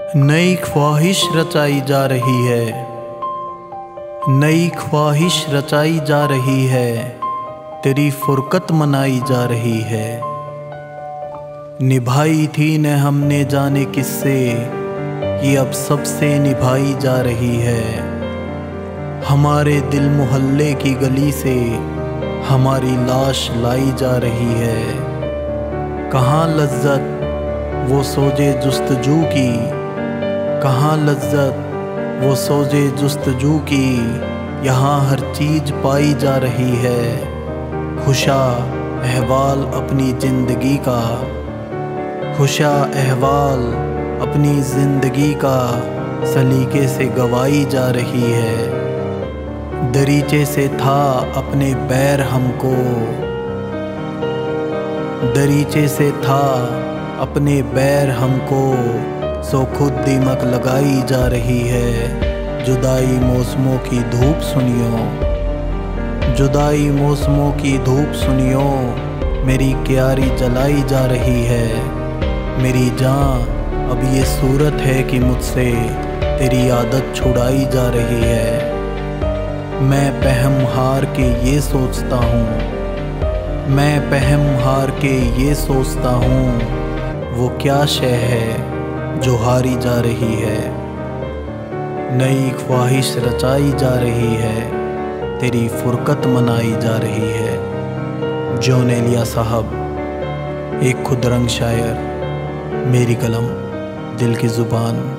नई ख्वाहिश रचाई जा रही है, नई ख्वाहिश रचाई जा रही है, तेरी फुरकत मनाई जा रही है। निभाई थी न हमने जाने किससे, कि अब सबसे निभाई जा रही है। हमारे दिल मोहल्ले की गली से हमारी लाश लाई जा रही है। कहाँ लज्जत वो सोजे जुस्तजू की, कहाँ लज्जत वो सोजे जुस्तजू की, यहाँ हर चीज़ पाई जा रही है। खुशा अहवाल अपनी ज़िंदगी का, खुशा अहवाल अपनी ज़िंदगी का, सलीके से गवाई जा रही है। दरीचे से था अपने बैर हमको, दरीचे से था अपने बैर हमको, सो खुद दीमक लगाई जा रही है। जुदाई मौसमों की धूप सुनियो, जुदाई मौसमों की धूप सुनियो, मेरी क्यारी जलाई जा रही है। मेरी जान अब ये सूरत है कि मुझसे तेरी आदत छुड़ाई जा रही है। मैं पहम हार के ये सोचता हूँ, मैं पहम हार के ये सोचता हूँ, वो क्या शय है जो हारी जा रही है। नई ख्वाहिश रचाई जा रही है, तेरी फुरकत मनाई जा रही है। जॉन एलिया साहब, एक खुदरंग शायर, मेरी कलम, दिल की ज़ुबान।